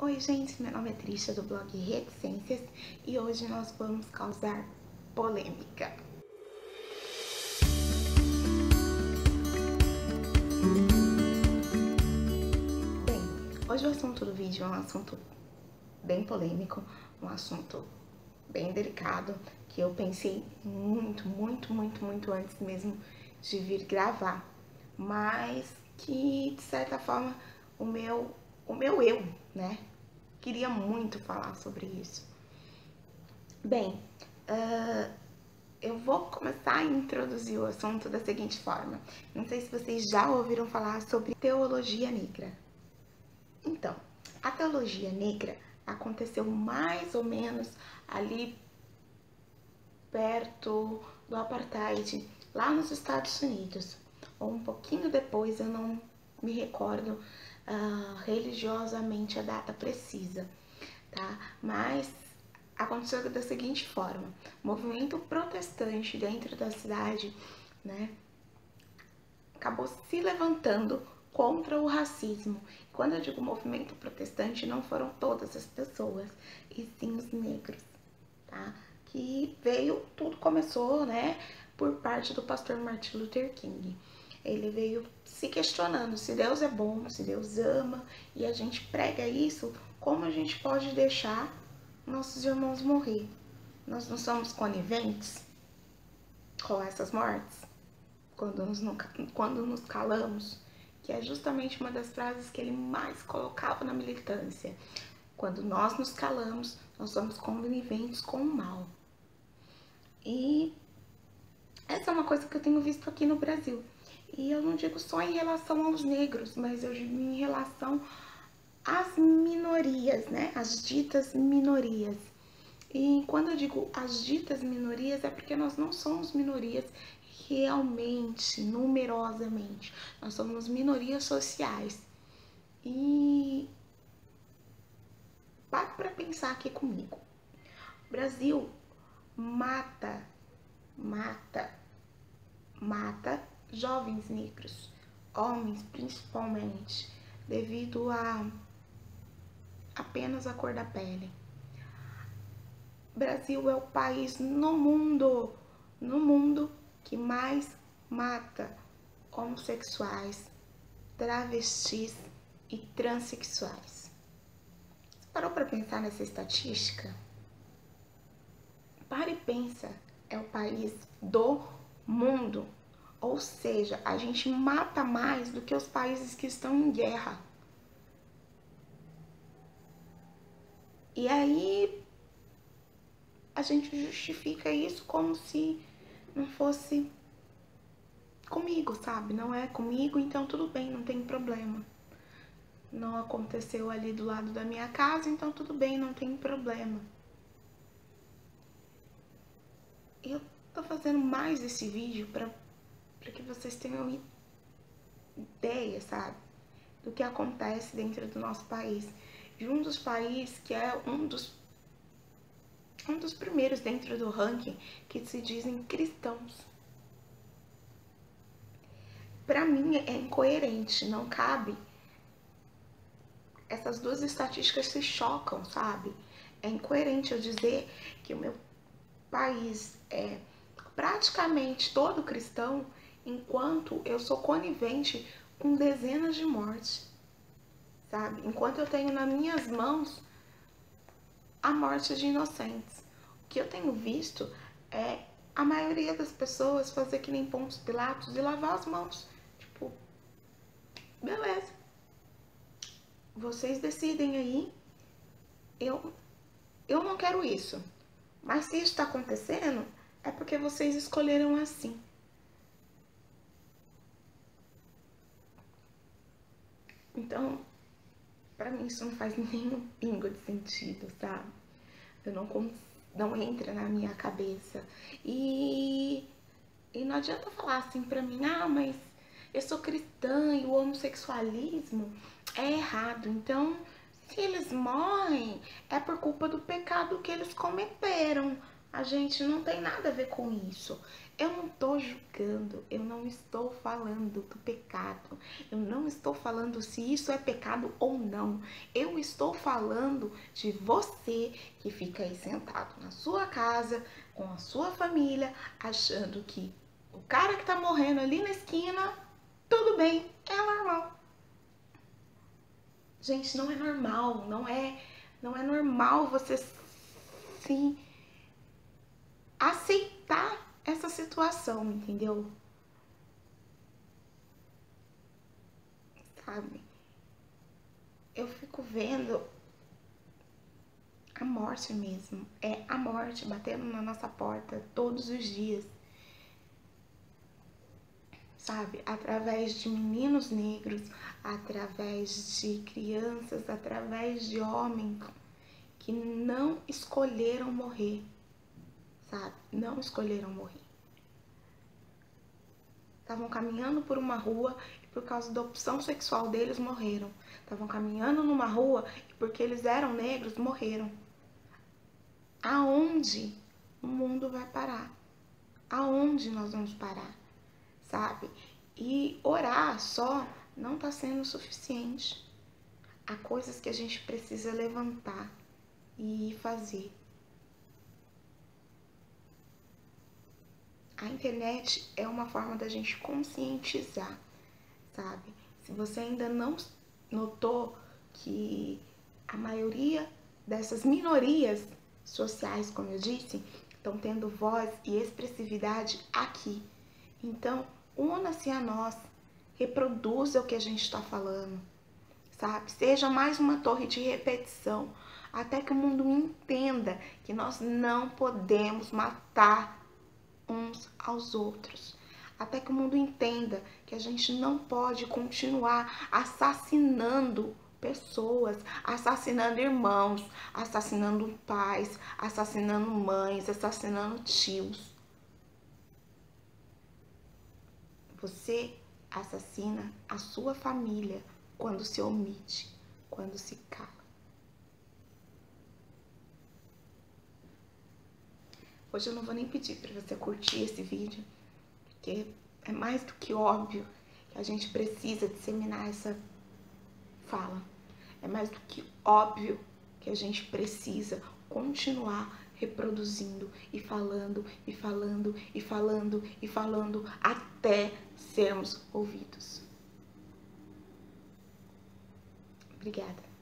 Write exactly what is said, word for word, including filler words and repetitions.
Oi gente, meu nome é Trisha do blog Reticências e hoje nós vamos causar polêmica. Bem, hoje o assunto do vídeo é um assunto bem polêmico, um assunto bem delicado, que eu pensei muito, muito, muito, muito antes mesmo de vir gravar, mas que de certa forma o meu, o meu eu, né, queria muito falar sobre isso. Bem, uh, eu vou começar a introduzir o assunto da seguinte forma. Não sei se vocês já ouviram falar sobre teologia negra. Então, a teologia negra aconteceu mais ou menos ali perto do apartheid, lá nos Estados Unidos, ou um pouquinho depois, eu não me recordo uh, religiosamente a data precisa, tá? Mas aconteceu da seguinte forma: o movimento protestante dentro da cidade, né, acabou se levantando contra o racismo. Quando eu digo movimento protestante, não foram todas as pessoas, e sim os negros, tá? Que veio, tudo começou, né, por parte do pastor Martin Luther King. Ele veio se questionando se Deus é bom, se Deus ama, e a gente prega isso, como a gente pode deixar nossos irmãos morrer? Nós não somos coniventes com essas mortes? Quando nos, quando nos calamos? Que é justamente uma das frases que ele mais colocava na militância. Quando nós nos calamos, nós somos coniventes com o mal. E essa é uma coisa que eu tenho visto aqui no Brasil. E eu não digo só em relação aos negros, mas eu digo em relação às minorias, né? As ditas minorias. E quando eu digo as ditas minorias, é porque nós não somos minorias realmente, numerosamente. Nós somos minorias sociais. E pare para pensar aqui comigo. O Brasil mata, mata, mata jovens negros, homens principalmente, devido a apenas a cor da pele. Brasil é o país no mundo, no mundo que mais mata homossexuais, travestis e transexuais. Você parou para pensar nessa estatística? Para e pensa, é o país do mundo. Ou seja, a gente mata mais do que os países que estão em guerra. E aí a gente justifica isso como se não fosse comigo, sabe? Não é comigo, então tudo bem, não tem problema. Não aconteceu ali do lado da minha casa, então tudo bem, não tem problema. Eu tô fazendo mais esse vídeo pra, pra que vocês tenham ideia, sabe? Do que acontece dentro do nosso país. De um dos países que é um dos um dos primeiros dentro do ranking que se dizem cristãos. Para mim é incoerente, não cabe. Essas duas estatísticas se chocam, sabe? É incoerente eu dizer que o meu país é praticamente todo cristão, enquanto eu sou conivente com dezenas de mortes, sabe? Enquanto eu tenho nas minhas mãos a morte de inocentes. O que eu tenho visto é a maioria das pessoas fazer que nem Pôncio Pilatos e lavar as mãos. Tipo, beleza. Vocês decidem aí. Eu, eu não quero isso. Mas se isso está acontecendo, é porque vocês escolheram assim. Então, pra mim isso não faz nenhum pingo de sentido, sabe? Eu não consigo, não entra na minha cabeça. E, e não adianta falar assim pra mim, ah, mas eu sou cristã e o homossexualismo é errado. Então, se eles morrem, é por culpa do pecado que eles cometeram. A gente não tem nada a ver com isso. Eu não estou julgando, eu não estou falando do pecado, eu não estou falando se isso é pecado ou não. Eu estou falando de você que fica aí sentado na sua casa, com a sua família, achando que o cara que tá morrendo ali na esquina, tudo bem, é normal. Gente, não é normal, não é, não é normal você se aceitar essa situação, entendeu? Sabe? Eu fico vendo a morte mesmo. É a morte batendo na nossa porta todos os dias. Sabe? Através de meninos negros, através de crianças, através de homens que não escolheram morrer. Sabe? Não escolheram morrer. Estavam caminhando por uma rua e por causa da opção sexual deles morreram. Estavam caminhando numa rua e porque eles eram negros morreram. Aonde o mundo vai parar? Aonde nós vamos parar? Sabe? E orar só não está sendo suficiente. Há coisas que a gente precisa levantar e fazer. A internet é uma forma da gente conscientizar, sabe? Se você ainda não notou que a maioria dessas minorias sociais, como eu disse, estão tendo voz e expressividade aqui. Então, una-se a nós, reproduza o que a gente está falando, sabe? Seja mais uma torre de repetição, até que o mundo entenda que nós não podemos matar uns aos outros. Até que o mundo entenda que a gente não pode continuar assassinando pessoas, assassinando irmãos, assassinando pais, assassinando mães, assassinando tios. Você assassina a sua família quando se omite, quando se cala. Hoje eu não vou nem pedir para você curtir esse vídeo, porque é mais do que óbvio que a gente precisa disseminar essa fala. É mais do que óbvio que a gente precisa continuar reproduzindo e falando e falando e falando e falando até sermos ouvidos. Obrigada.